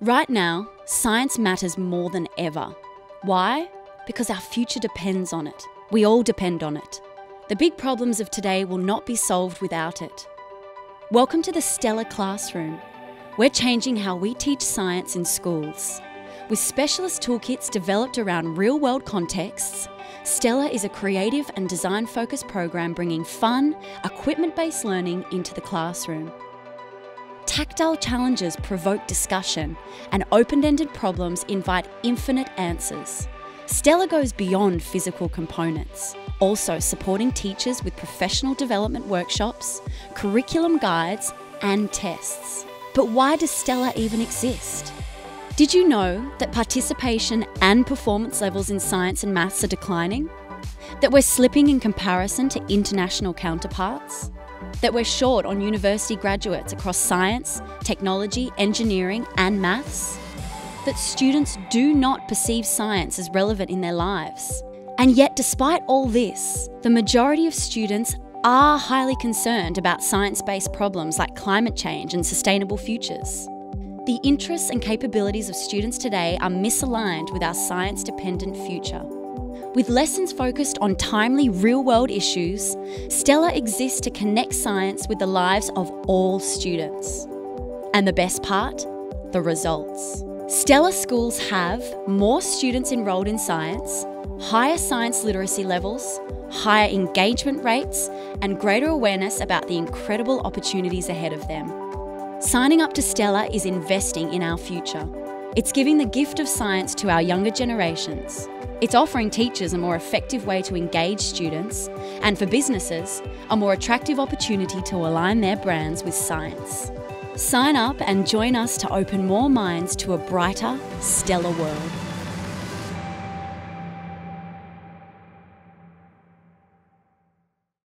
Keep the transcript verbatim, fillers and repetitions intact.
Right now, science matters more than ever. Why? Because our future depends on it. We all depend on it. The big problems of today will not be solved without it. Welcome to the STELR classroom. We're changing how we teach science in schools. With specialist toolkits developed around real-world contexts, STELR is a creative and design-focused program bringing fun, equipment-based learning into the classroom. Tactile challenges provoke discussion, and open-ended problems invite infinite answers. STELR goes beyond physical components, also supporting teachers with professional development workshops, curriculum guides, and tests. But why does STELR even exist? Did you know that participation and performance levels in science and maths are declining? That we're slipping in comparison to international counterparts? That we're short on university graduates across science, technology, engineering, and maths? That students do not perceive science as relevant in their lives? And yet, despite all this, the majority of students are highly concerned about science-based problems like climate change and sustainable futures. The interests and capabilities of students today are misaligned with our science-dependent future. With lessons focused on timely real-world issues, STELR exists to connect science with the lives of all students. And the best part? The results. STELR schools have more students enrolled in science, higher science literacy levels, higher engagement rates, and greater awareness about the incredible opportunities ahead of them. Signing up to STELR is investing in our future. It's giving the gift of science to our younger generations. It's offering teachers a more effective way to engage students, and for businesses, a more attractive opportunity to align their brands with science. Sign up and join us to open more minds to a brighter, STELR world.